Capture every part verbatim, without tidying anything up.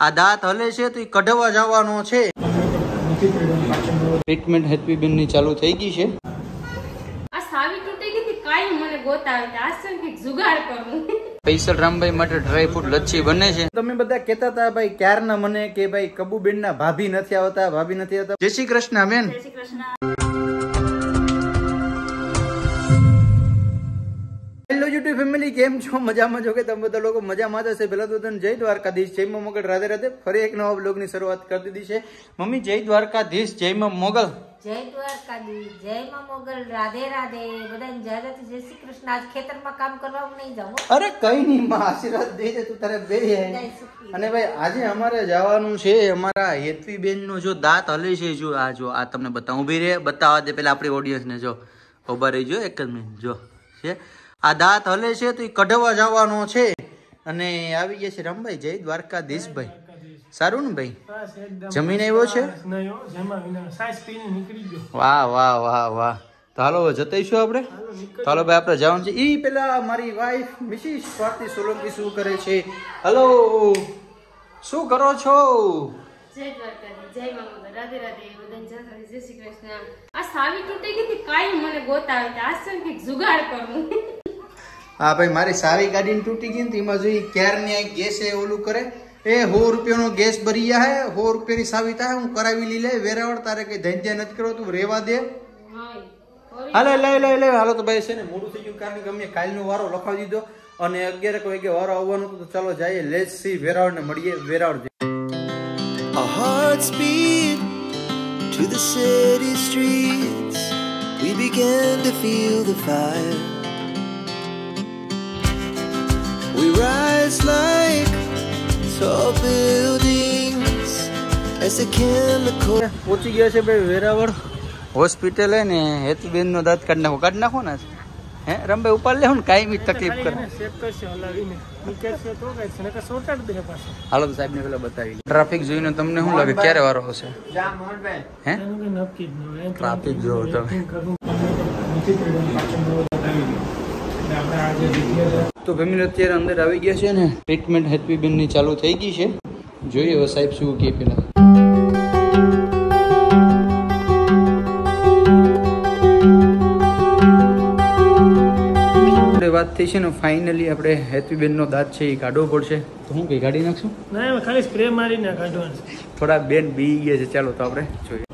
આ દાંત હલે છે તો એ કઢવા જવાનો છે. ટ્રીટમેન્ટ હેતવીબેન ની ચાલુ થઈ ગઈ છે. આ સાવી તૂટી ગઈ હતી કાઈ મને ગોતાવે કે આસન કે જુગાડ કરું. સ્પેશિયલ રામભાઈ માટે ડ્રાય ફ્રૂટ લચ્છી બને છે. તમે બધા કહેતા હતા ભાઈ ક્યારના મને કે ભાઈ કબુબેન ના ભાભી નથી આવતા, ભાભી નથી આવતા. જય શ્રી કૃષ્ણ બેન. જય Shri Krishna. Hello YouTube family, કેમ છો? મજામાં છો કે તમે બધા લોકો મજામાં જ હશે. પહેલા તો તને જય દ્વારકાધીશ, જય માં મોગલ, રાધે રાધે. ફરી એક નવા બ્લોગ ની શરૂઆત કરી દીધી છે. મમ્મી જય દ્વારકાધીશ, જય માં મોગલ. જય દ્વારકાધીશ, જય માં મોગલ, રાધે રાધે. બધાને જય રાધે, જય શ્રી કૃષ્ણ. આજ ખેતરમાં કામ કરવા નહીં જાવ. અરે કઈ નહીં માં, આશીર્વાદ દે દે તું તારે બે. અને ભાઈ આજે અમારે જવાનું છે, અમારા હેતવીબેન નો જો દાંત હલે છે. જો આ જો આ તમને બતાવું, ઉભી રે બતાવવા દે પેલા આપણી ઓડિયન્સ ને. જો ઉભા રહી, જો એક જ મિનિટ. જો છે આ દાંત હલે છે તો એ કઢવા જવાનો છે. અને આવી ગયા છે રામભાઈ. જય દ્વારકાધીશ ભાઈ. સારું ને ભાઈ? જમીન આવ્યો છે? વાહ વાહ વાહ વાહ. તો હાલો જતાઈશું આપણે. તો હાલો ભાઈ આપણે જવાનું છે. ઈ પેલા મારી વાઈફ મિસિસ સ્વાતિ સોલંકી શું કરે છે? હલો, શું કરો છો? જય દ્વારકાધીશ, જય માં મોગલ, રાધે રાધે. બધાને જય દ્વારકાધીશ, જય શ્રી કૃષ્ણ. આ સાવી તૂટી ગઈ હતી કાઈ મને ગોતાવે કે આસન કે જુગાડ કરું. હા ભાઈ, મારી સારી ગાડી તૂટી ગઈ ને એમાં જોઈ ક્યાર ને ગેસ એ ઓલું કરે. એ સો રૂપિયાનો ગેસ ભરી ગયા હે, સો રૂપિયાની સાવી થાય. હું કરાવી લી લે વેરાવળ. તારે કઈ ધંધ્યા નથી કરો, તું રેવા દે. હાલે લઈ લઈ લઈ હાલો. તો ભાઈ છે ને મોડું થઈ ગયું, કારણ કે અમે કાલનો વારો લખાવી દીધો અને અગિયાર વાગે વારો આવવાનો હતો. તો ચાલો જઈએ, લેટ્સ સી વેરાવળ ને મળીએ Veraval. Our hearts beat to the city streets. We began to feel the fire. We rise like tall buildings as the chemical. પહોંચી ગયા છે ભાઈ વેરાવળ હોસ્પિટલ. હે ને હેતવીબેન નો દાંત કાઢી નાખો, કાઢી નાખો ને. હે રમભાઈ ઉપાડ લે ને, કાઈ બી તકલીફ કરે. હાલો તો સાહેબ ને પેલા બતાવી. ટ્રાફિક જોઈને તમને શું લાગે ક્યારે વારો આવશે? હે ટ્રાફિક જોવો તમે. તો ફેમિલી અત્યારે અંદર આવી ગયા છે ને. ટ્રીટમેન્ટ હેતવીબેન ની ચાલુ થઈ ગઈ છે. જોઈએ હવે સાહેબ શું કે પેલા. વાત થઈ છે ને ફાઇનલી આપણે હેતવીબેન નો દાંત છે એ કાઢવો પડશે. તો હું કઈ કાઢી નાખશું? ના, ખાલી સ્પ્રે મારીને કાઢવાનું છે. થોડા બેન બી ગયા છે. ચાલો તો આપણે જોઈએ.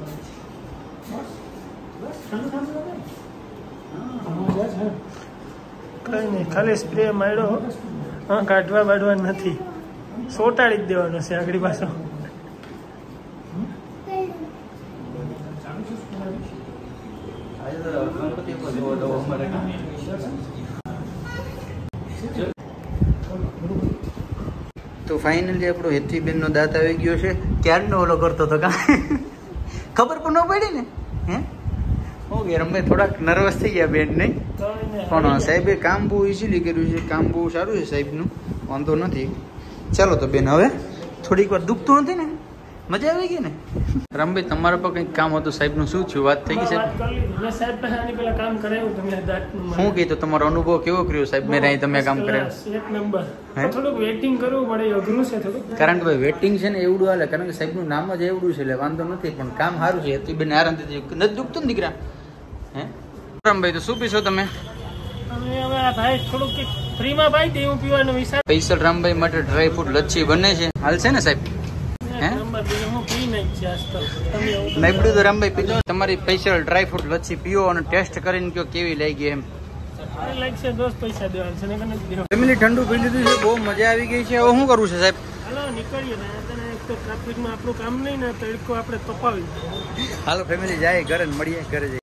કઈ નહીં, ખાલી સ્પ્રે માર્યો. હા, કાઢવા બાઢવા નથી, સોટાડી જ દેવાનો છે આગળ પાછો. તો ફાઇનલી આપણો હેતવીબેન નો દાંત આવી ગયો છે. ક્યારનો ઓલો કરતો હતો કા ખબર પણ ન પડી ને. હે ઓકે રમભાઈ થોડાક નર્વસ થઈ ગયા બેન નહીં, પણ સાહેબે કામ બહુ ઇઝીલી કર્યું છે. કામ બહુ સારું છે સાહેબનું, વાંધો નથી. ચાલો તો બેન હવે થોડીક વાર દુખતું નથી ને? મજા આવી ગઈ ને? રમભાઈ તમારા પર કંઈક કામ હતું સાહેબનું, શું થયું? વાત થઈ ગઈ સાહેબ? શું કીધું? તમારો અનુભવ કેવો કર્યો સાહેબ? મેં અહીં તમે કામ કર્યા? કારણ કે ભાઈ વેટિંગ છે ને એવડું હાલે, કારણ કે સાહેબનું નામ જ એવડું છે એટલે વાંધો નથી, પણ કામ સારું છે. હેતવીબેન આરામથી નથી દુખતું ને દીકરા? હે રમભાઈ તો શું પીશો તમે? સ્પેશિયલ રામભાઈ માટે ડ્રાય ફ્રૂટ લચ્છી બને છે. હાલશે ને સાહેબ? નબળું તો રામભાઈ પીધો. તમારી સ્પેશિયલ ડ્રાય ફ્રૂટ લચ્છી પીઓ અને ટેસ્ટ કરીને કયો કેવી લાગી એમ. ફેમિલી ઠંડુ પી લીધું છે, બહુ મજા આવી ગઈ છે. હવે શું કરવું છે સાહેબ? હાલો ફેમિલી જાય ઘરે, મળીએ ઘરે જઈએ.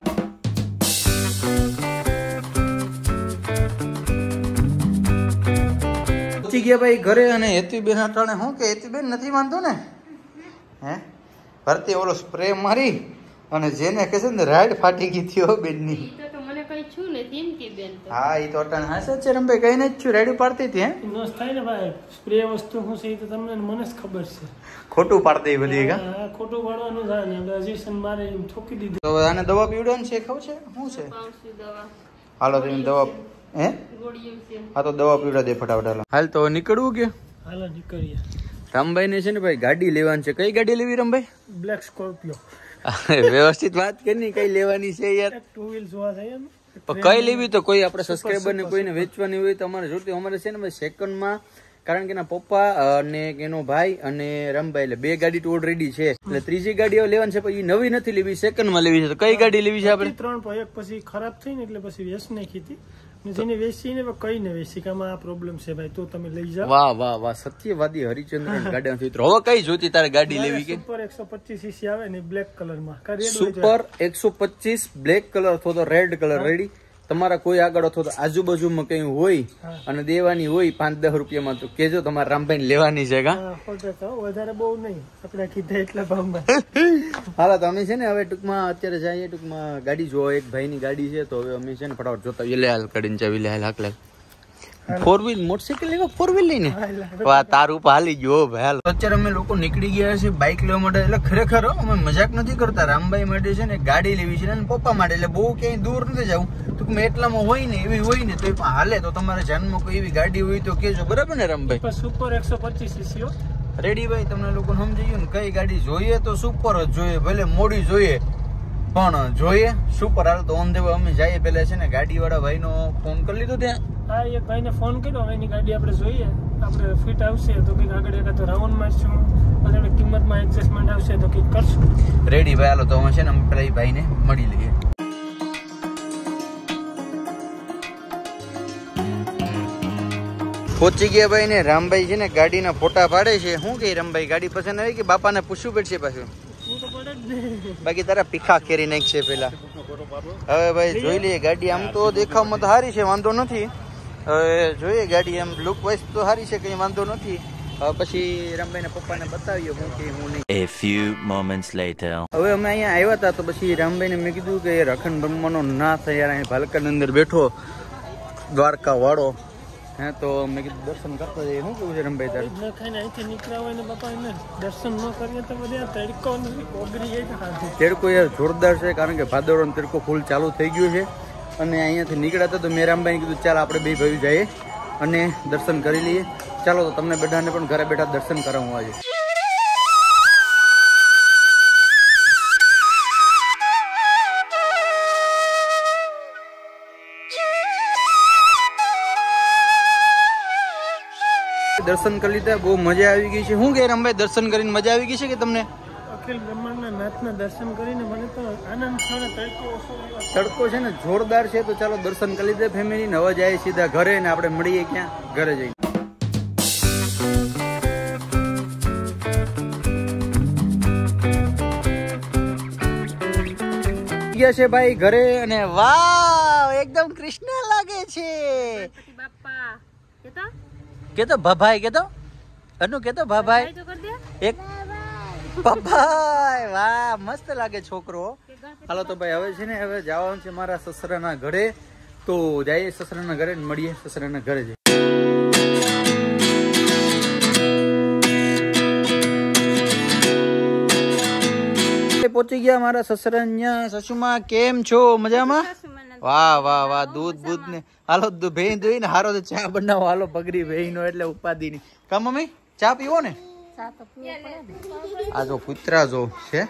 પહોંચી ગયા ભાઈ ઘરે. અને હેતવીબેન અટાણે શું કે હેતવીબેન નથી માનતો ને? હે ભરતી ઓલો સ્પ્રે મારી અને જેને કહે છે ને રાઈડ ફાટી ગઈ થયો બેન ની. મને કઈ છું ને તેમ કે બેન. હા ઈ તો અટાણે હાસે છે રમભાઈ, કઈ નથી છું, રાઈડ પાડતી હતી. હે નોસ થાય ને ભાઈ, સ્પ્રે વસ્તુ શું છે એ તો તમને મને જ ખબર છે. ખોટું પાડતી બધી કા? હા, ખોટું પાડવાનું થાય ને ઇન્જેક્શન મારે એમ ઠોકી દીધું. તો આને દવા પીવડાવવાની છે, ખાવ છે શું છે? દવા. હાલો તો દવા. હે હા તો દવા પીવડા દે ફટાફટ. હાલ હાલ તો નીકળવું કે? હાલો નીકળીએ. રામભાઈ ને છે ને ભાઈ ગાડી લેવાની છે. કઈ ગાડી લેવી રામભાઈ? Black Scorpio. વ્યવસ્થિત વાત કરી કઈ લેવાની છે યાર? ટુ વ્હીલ જોવા જઈએ ને. પણ કઈ લેવી તો કોઈ આપણે સબસ્ક્રાઈબર ને કોઈને વેચવાની હોય તો અમારે જોતી. અમારે છે ને ભાઈ સેકન્ડમાં, કારણ કે એના પપ્પા અને એનો ભાઈ અને રામભાઈ એટલે બે ગાડી તો ઓલરેડી છે, એટલે ત્રીજી ગાડી લેવાની છે. પછી નવી નથી લેવી, સેકન્ડ માં લેવી છે. તો કઈ ગાડી લેવી છે આપણે? ત્રણ પણ એક પછી ખરાબ થઈ ને એટલે પછી વેચ નાખી હતી. જેને વેચી ને કઈ ને વેચી કે આમાં આ પ્રોબ્લેમ છે ભાઈ, તો તમે લઈ જાઓ. વાહ વાહ વાહ, સત્યવાદી હરિચંદ્રન ગાડી ચિત્ર. હવે કઈ જોતી તારે ગાડી લેવી કે? સુપર એકસો પચીસ સીસી આવે ને બ્લેક કલર માં. સુપર એકસો પચીસ બ્લેક કલર અથવા તો રેડ કલર રેડી. તમારા કોઈ આગળ અથવા તો આજુબાજુમાં કઈ હોય અને દેવાની હોય પાંચ દસ રૂપિયામાં તો કેજો, તમારે રામભાઈ લેવાની છે. વધારે બહુ નહીં, આપણે કીધા એટલા ભાવમાં. હાલો તો અમે છે ને હવે ટૂંકમાં અત્યારે જઈએ ટૂંકમાં ગાડી જોવા. એક ભાઈ ની ગાડી છે તો હવે અમે છે ને ફટાફટ જોતા લે હાલ કરીને ચાવી લે હાલ હાકલે. ફોર વ્હીલ મોટરસાઇકલ લેવા ફોર વ્હીલ લઈને વાહ તારું હાલી ગયો ભાઈ. હાલ અત્યારે અમે લોકો નીકળી ગયા છે બાઇક લેવા માટે. એટલે ખરેખર અમે મજાક નથી કરતા. રામભાઈ માટે છે ને ગાડી લેવી છે ને પપ્પા માટે, એટલે બહુ ક્યાંય દૂર નથી જવું. ટૂંકમાં એટલામાં હોય ને એવી હોય ને તો પણ હાલે. તો તમારે જાનમાં કોઈ એવી ગાડી હોય તો કેજો, બરાબર ને રામભાઈ? સુપર એકસો પચીસ સીસી રેડી ભાઈ. તમને લોકો સમજી ગયું ને કઈ ગાડી જોઈએ તો સુપર જ જોઈએ, ભલે મોડી જોઈએ પણ જોઈએ સુપર. હાલ તો ઓન ધ વે અમે જઈએ. પેલા છે ને ગાડી વાળા ભાઈ નો ફોન કરી લીધો ત્યાં. હા, એક ભાઈને ફોન કર્યો, એની ગાડી આપણે જોઈએ, આપણે ફિટ આવશે તો કંઈક આગળ એકાદ રાઉન્ડ મારશું, પછી કિંમતમાં એડજસ્ટમેન્ટ આવશે તો કંઈક કરશું. રેડી ભાઈ. હાલો તો અમે છે ને પેલા એ ભાઈને મળી લઈએ. પહોંચી ગયા ભાઈ ને. રામભાઈ છે ને ગાડીના ફોટા પાડે છે. શું કે રામભાઈ ગાડી પસંદ આવી કે બાપાને પૂછવું પડશે પાછું? બાકી તારા પીખા કેરી નાખશે પેલા. હવે ભાઈ જોઈ લઈએ ગાડી. આમ તો દેખાવમાં તો સારી છે, વાંધો નથી. હવે જોઈએ ગાડી એમ લુક વાઇઝ તો સારી છે, કઈ વાંધો નથી. હવે પછી રામભાઈ ના પપ્પાને બતાવ્યો હું કે હું નહીં. A few moments later. હવે અમે અહીંયા આવ્યા હતા તો પછી રામભાઈ ને મેં કીધું કે રખન બ્રહ્માનો ના થાય યાર, અહીં ભાલકાની અંદર બેઠો દ્વારકા વાળો હે, તો મેં કીધું દર્શન કરતા જઈએ. શું કેવું છે રામભાઈ તારે? ન ખાઈને અહીંથી નીકળ્યા હોય ને બાપા એને દર્શન ન કરીએ તો બધા તડકો ઓગરી જાય. તડકો યાર જોરદાર છે, કારણ કે ભાદરવાનો તડકો ફૂલ ચાલુ થઈ ગયું છે. અને અહીંયાથી નીકળ્યા હતા તો મેં રામભાઈ કીધું ચાલ આપણે બે ભાઈ જઈએ અને દર્શન કરી લઈએ. ચાલો તો તમને બધાને પણ ઘરે બેઠા દર્શન કરાવું આજે. દર્શન કરી લીધા, બહુ મજા આવી ગઈ છે. શું કે રામભાઈ દર્શન કરીને મજા આવી ગઈ છે કે તમને? અખિલ બ્રહ્માંડના નાથના દર્શન કરીને મને તો આનંદ થયો. તડકો ઓછો તડકો છે ને જોરદાર છે. તો ચાલો દર્શન કરી લીધા ફેમિલી ને. હવે જાય સીધા ઘરે ને આપણે મળીએ ક્યાં? ઘરે જઈને. ગયા છે ભાઈ ઘરે અને વાવ એકદમ કૃષ્ણ લાગે છે. બાપા કેતો કેતો ભાભાઈ કેતો અનુ કેતો ભાભાઈ એક ભાભાઈ. વાહ મસ્ત લાગે છોકરો. હાલો તો ભાઈ હવે છે ને હવે જવાનું છે મારા સસરાના ઘરે. તો જઈએ સસરાના ઘરે મળીએ સસરાના ઘરે જઈએ. પહોંચી ગયા મારા સસરા અહીંયા. સસુમાં કેમ છો? મજામાં? વાહ વાહ વાહ. દૂધ બૂધ ને હાલો ભેઈ દોઈ ને હારો તો ચા બનાવો. હાલો પગડી ભેઈ નો એટલે ઉપાધિ ની કા મમ્મી ચા પીવો ને? આ જો કૂતરા જો છે.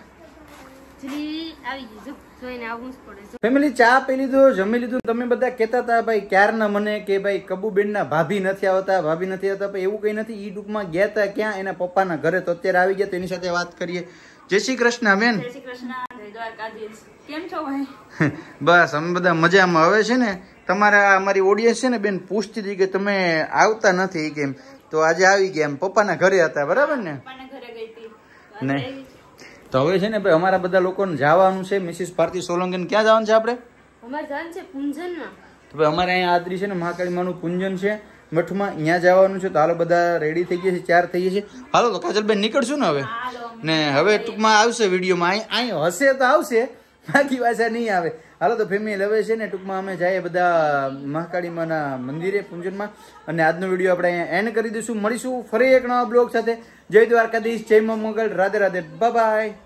ફેમિલી ચા પી લીધું, જમી લીધું. તમે બધા કેતા હતા ભાઈ ક્યારના મને કે ભાઈ કબુબેન ના ભાભી નથી આવતા, ભાભી નથી આવતા. પણ એવું કઈ નથી. ઈ ટૂંકમાં ગયા હતા ક્યાં? એના પપ્પાના ઘરે. તો અત્યારે આવી ગયા તો એની સાથે વાત કરીએ. જય શ્રી કૃષ્ણ બેન. જય શ્રી કૃષ્ણ. જય દ્વારકાધીશ. કેમ છો ભાઈ? બસ અમે બધા મજામાં. હવે છે ને તમારા અમારી ઓડિયન્સ છે ને બેન પૂછતી હતી કે તમે આવતા નથી કેમ, તો આજે આવી ગયા. એમ પપ્પાના ઘરે હતા બરાબર ને? પપ્પાના ઘરે ગઈ હતી ને તો હવે છે ને ભાઈ અમારા બધા લોકોને જવાનું છે. મિસિસ ભારતી સોલંકી ક્યાં જવાનું છે આપણે? અમારે જવાનું છે પૂંજનમાં. તો ભાઈ અમારે અહીંયા આદરી છે ને મહાકાળી માનું પૂંજન છે મઠમાં, અહીંયા જવાનું છે. તો હાલો બધા રેડી થઈ ગયા છે, ચાર થઈ ગયા છે. હાલો તો કાજલબેન નીકળશું ને હવે. ને હવે ટૂંકમાં આવશે વિડીયોમાં. અહીં અહીં હશે તો આવશે, બાકી પાછા નહીં આવે. હાલો તો ફેમિલી હવે છે ને ટૂંકમાં અમે જઈએ બધા મહાકાળી માના મંદિરે પૂંજનમાં. અને આજનો વિડીયો આપણે અહીંયા એન્ડ કરી દઈશું. મળીશું ફરી એક નવા બ્લોગ સાથે. જય દ્વારકાધીશ, જય મા મોગલ, રાધે રાધે, બાય બાય.